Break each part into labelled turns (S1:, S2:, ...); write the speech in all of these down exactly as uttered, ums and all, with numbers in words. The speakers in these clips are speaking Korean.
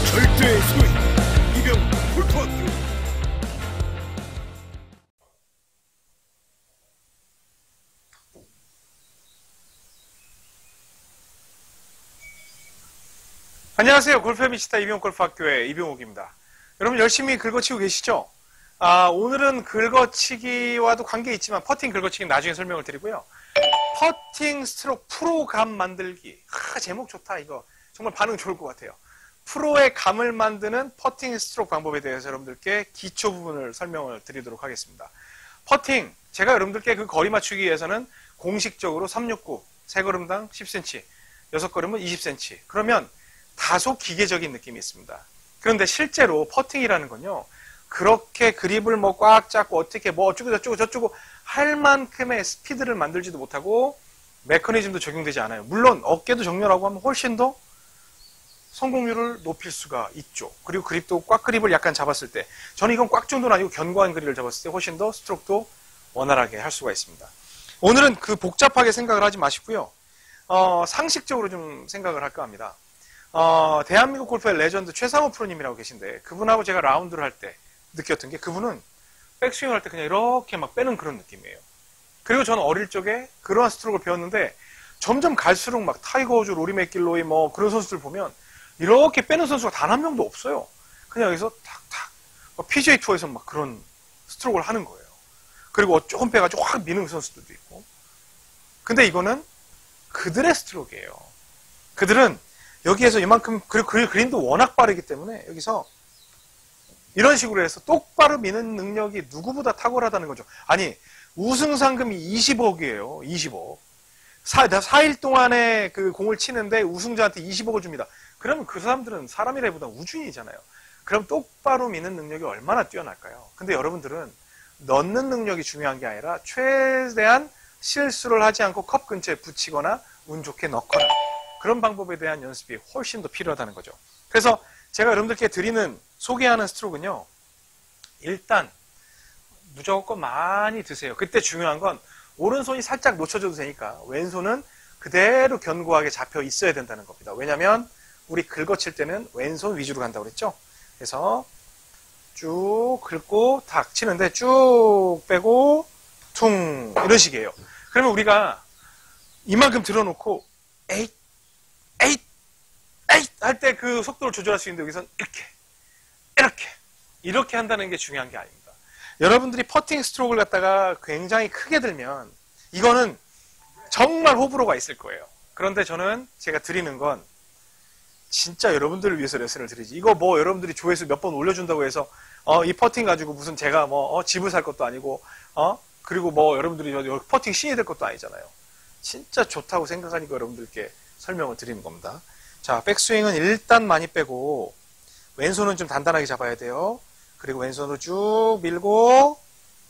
S1: 절대의 소인 이병 골프학교.
S2: 안녕하세요. 골프의 미치다 이병옥 골프학교의 이병옥입니다. 여러분 열심히 긁어치고 계시죠? 아, 오늘은 긁어치기와도 관계 있지만 퍼팅 긁어치기는 나중에 설명을 드리고요. 퍼팅 스트로크 프로감 만들기. 아, 제목 좋다 이거. 정말 반응 좋을 것 같아요. 프로의 감을 만드는 퍼팅 스트로크 방법에 대해서 여러분들께 기초 부분을 설명을 드리도록 하겠습니다. 퍼팅, 제가 여러분들께 그 거리 맞추기 위해서는 공식적으로 삼백육십구, 세 걸음당 십 센티미터, 여섯 걸음은 이십 센티미터. 그러면 다소 기계적인 느낌이 있습니다. 그런데 실제로 퍼팅이라는 건요, 그렇게 그립을 뭐 꽉 잡고 어떻게 뭐 어쩌고 저쩌고 저쩌고 할 만큼의 스피드를 만들지도 못하고 메커니즘도 적용되지 않아요. 물론 어깨도 정렬하고 하면 훨씬 더 성공률을 높일 수가 있죠. 그리고 그립도 꽉 그립을 약간 잡았을 때, 저는 이건 꽉 정도는 아니고 견고한 그립을 잡았을 때 훨씬 더 스트로크도 원활하게 할 수가 있습니다. 오늘은 그 복잡하게 생각을 하지 마시고요. 어, 상식적으로 좀 생각을 할까 합니다. 어, 대한민국 골프의 레전드 최상호 프로님이라고 계신데, 그분하고 제가 라운드를 할 때 느꼈던 게, 그분은 백스윙을 할 때 그냥 이렇게 막 빼는 그런 느낌이에요. 그리고 저는 어릴 적에 그러한 스트로크를 배웠는데, 점점 갈수록 막 타이거 우즈, 로리 맥길로이 뭐 그런 선수들 보면 이렇게 빼는 선수가 단 한 명도 없어요. 그냥 여기서 탁탁 피지에이 투어에서 막 그런 스트로크를 하는 거예요. 그리고 조금 빼가지고 확 미는 선수들도 있고. 근데 이거는 그들의 스트로크예요. 그들은 여기에서 이만큼, 그리고 그린도 워낙 빠르기 때문에 여기서 이런 식으로 해서 똑바로 미는 능력이 누구보다 탁월하다는 거죠. 아니, 우승 상금이 이십억이에요. 이십억. 사 일 동안에 그 공을 치는데 우승자한테 이십억을 줍니다. 그러면 그 사람들은 사람이라기보다 우주인이잖아요. 그럼 똑바로 미는 능력이 얼마나 뛰어날까요? 근데 여러분들은 넣는 능력이 중요한 게 아니라 최대한 실수를 하지 않고 컵 근처에 붙이거나 운 좋게 넣거나 그런 방법에 대한 연습이 훨씬 더 필요하다는 거죠. 그래서 제가 여러분들께 드리는, 소개하는 스트로크는요, 일단 무조건 많이 드세요. 그때 중요한 건 오른손이 살짝 놓쳐져도 되니까 왼손은 그대로 견고하게 잡혀 있어야 된다는 겁니다. 왜냐하면 우리 긁어칠 때는 왼손 위주로 간다고 그랬죠. 그래서 쭉 긁고 탁 치는데 쭉 빼고 퉁 이런 식이에요. 그러면 우리가 이만큼 들어놓고 에잇 에잇 에잇 할 때 그 속도를 조절할 수 있는데, 여기서는 이렇게 이렇게 이렇게 한다는 게 중요한 게 아닙니다. 여러분들이 퍼팅 스트로크를 갖다가 굉장히 크게 들면 이거는 정말 호불호가 있을 거예요. 그런데 저는 제가 드리는 건 진짜 여러분들을 위해서 레슨을 드리지, 이거 뭐 여러분들이 조회수 몇 번 올려준다고 해서 어, 이 퍼팅 가지고 무슨 제가 뭐 어, 집을 살 것도 아니고 어? 그리고 뭐 여러분들이 퍼팅 신이 될 것도 아니잖아요. 진짜 좋다고 생각하니까 여러분들께 설명을 드리는 겁니다. 자, 백스윙은 일단 많이 빼고 왼손은 좀 단단하게 잡아야 돼요. 그리고 왼손으로 쭉 밀고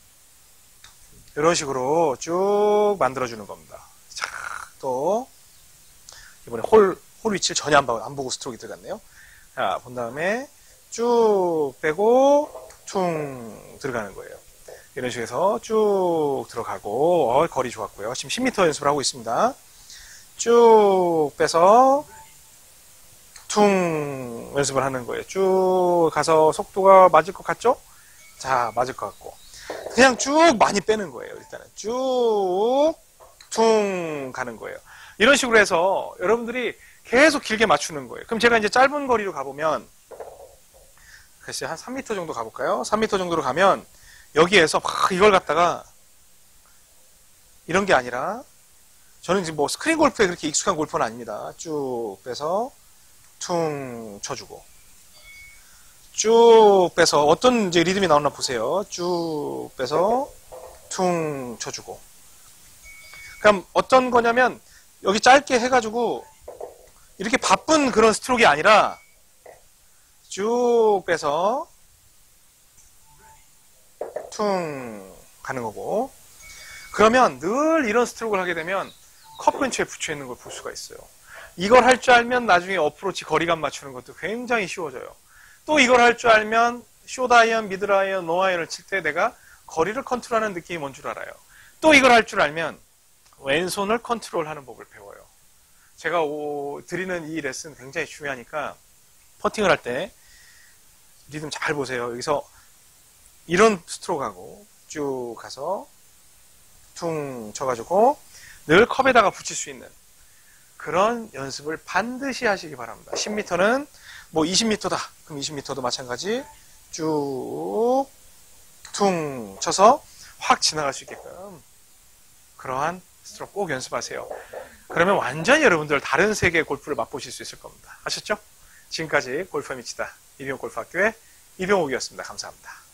S2: 이런 식으로 쭉 만들어주는 겁니다. 자, 또 이번에 홀, 홀 위치를 전혀 안, 봐, 안 보고 스트로크가 들어갔네요. 자, 본 다음에 쭉 빼고 퉁 들어가는 거예요. 이런 식으로 해서 쭉 들어가고, 어, 거리 좋았고요. 지금 십 미터 연습을 하고 있습니다. 쭉 빼서 퉁 연습을 하는 거예요. 쭉 가서 속도가 맞을 것 같죠? 자, 맞을 것 같고. 그냥 쭉 많이 빼는 거예요. 일단은 쭉 퉁 가는 거예요. 이런 식으로 해서 여러분들이 계속 길게 맞추는 거예요. 그럼 제가 이제 짧은 거리로 가보면, 글쎄 한 삼 미터 정도 가볼까요? 삼 미터 정도로 가면 여기에서 막 이걸 갖다가 이런 게 아니라, 저는 지금 뭐 스크린 골프에 그렇게 익숙한 골프는 아닙니다. 쭉 빼서 퉁 쳐주고, 쭉 빼서 어떤 이제 리듬이 나오나 보세요. 쭉 빼서 퉁 쳐주고. 그럼 어떤 거냐면 여기 짧게 해가지고 이렇게 바쁜 그런 스트로크가 아니라 쭉 빼서 퉁 가는 거고. 그러면 늘 이런 스트로크를 하게 되면 컵 근처에 붙여 있는 걸 볼 수가 있어요. 이걸 할 줄 알면 나중에 어프로치 거리감 맞추는 것도 굉장히 쉬워져요. 또 이걸 할 줄 알면 숏아이언, 미드아이언, 노아이언을 칠 때 내가 거리를 컨트롤하는 느낌이 뭔 줄 알아요. 또 이걸 할 줄 알면 왼손을 컨트롤하는 법을 배워요. 제가 오, 드리는 이 레슨 굉장히 중요하니까 퍼팅을 할 때 리듬 잘 보세요. 여기서 이런 스트로크하고 쭉 가서 퉁 쳐가지고 늘 컵에다가 붙일 수 있는 그런 연습을 반드시 하시기 바랍니다. 십 미터는 뭐 이십 미터다. 그럼 이십 미터도 마찬가지 쭉 퉁 쳐서 확 지나갈 수 있게끔 그러한 스트로크 꼭 연습하세요. 그러면 완전히 여러분들 다른 세계의 골프를 맛보실 수 있을 겁니다. 아셨죠? 지금까지 골프에 미치다 이병옥 골프학교의 이병옥이었습니다. 감사합니다.